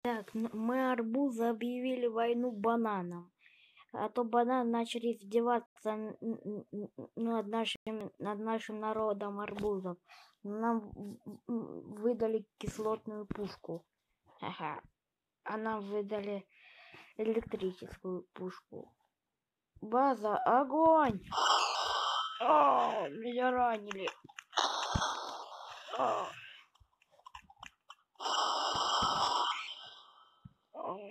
Так, мы арбузы объявили войну бананам. А то бананы начали издеваться над нашим народом арбузов. Нам выдали кислотную пушку. Ага. А нам выдали электрическую пушку. База, огонь! О, меня ранили. О. О.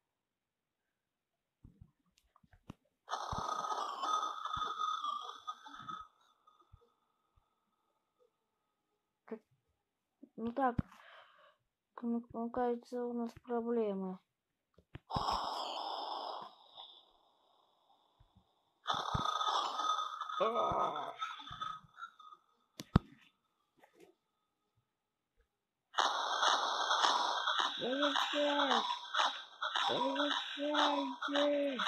Ну так, кажется, у нас проблемы. Возвращайте!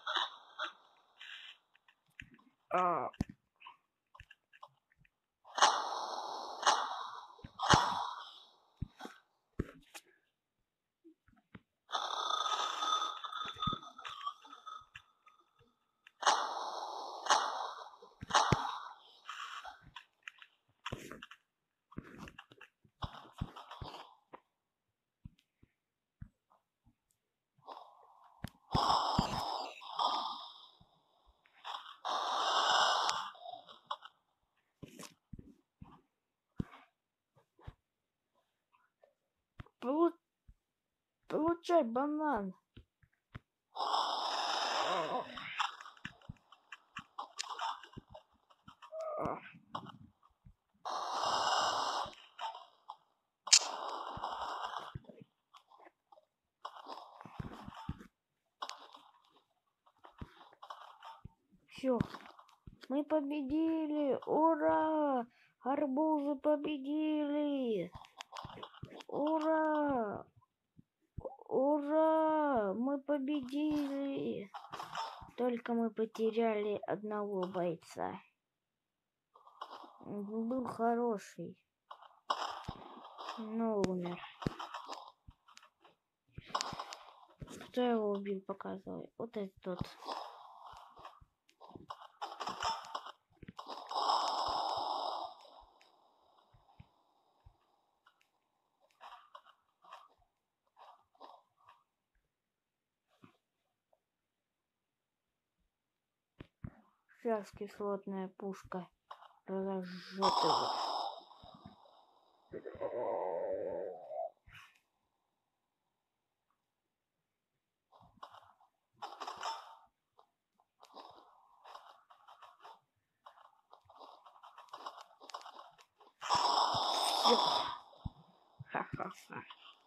Получай банан. Все, мы победили! Ура! Арбузы победили! Ура! Ура! Мы победили! Только мы потеряли одного бойца. Он был хороший, но умер. Кто его убил, показывай. Вот этот тот. Сейчас кислотная пушка разожжет его. Ха-ха-ха.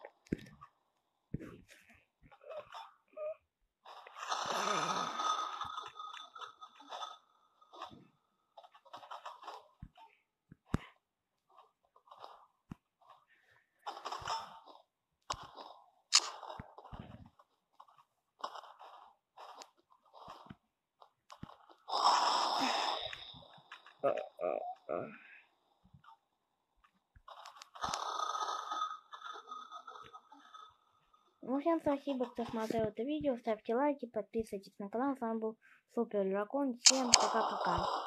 Ну, всем спасибо, кто смотрел это видео. Ставьте лайки, подписывайтесь на канал. С вами был Супер Дракон. Всем пока-пока.